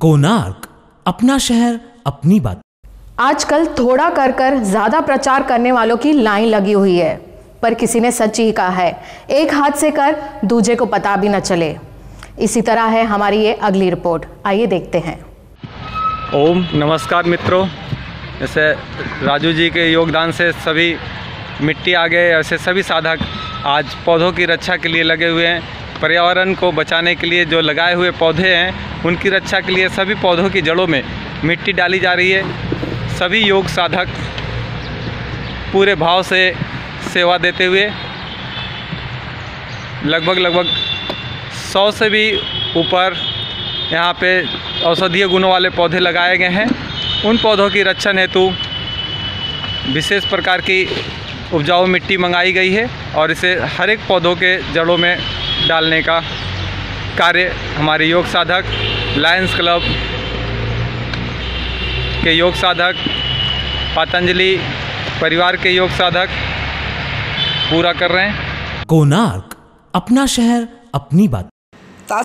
कोणार्क, अपना शहर अपनी बात। आजकल थोड़ा कर कर ज्यादा प्रचार करने वालों की लाइन लगी हुई है, पर किसी ने सच ही कहा है, एक हाथ से कर दूजे को पता भी न चले। इसी तरह है हमारी ये अगली रिपोर्ट, आइए देखते हैं। ओम नमस्कार मित्रों, जैसे राजू जी के योगदान से सभी मिट्टी आ गए, ऐसे सभी साधक आज पौधों की रक्षा के लिए लगे हुए हैं। पर्यावरण को बचाने के लिए जो लगाए हुए पौधे हैं उनकी रक्षा के लिए सभी पौधों की जड़ों में मिट्टी डाली जा रही है। सभी योग साधक पूरे भाव से सेवा देते हुए लगभग 100 से भी ऊपर यहाँ पे औषधीय गुणों वाले पौधे लगाए गए हैं। उन पौधों की रक्षण हेतु विशेष प्रकार की उपजाऊ मिट्टी मंगाई गई है और इसे हर एक पौधों के जड़ों में डालने का कार्य हमारे योग साधक, लायंस क्लब के योग साधक, पतंजलि परिवार के योग साधक पूरा कर रहे हैं। कोणार्क, अपना शहर अपनी बात।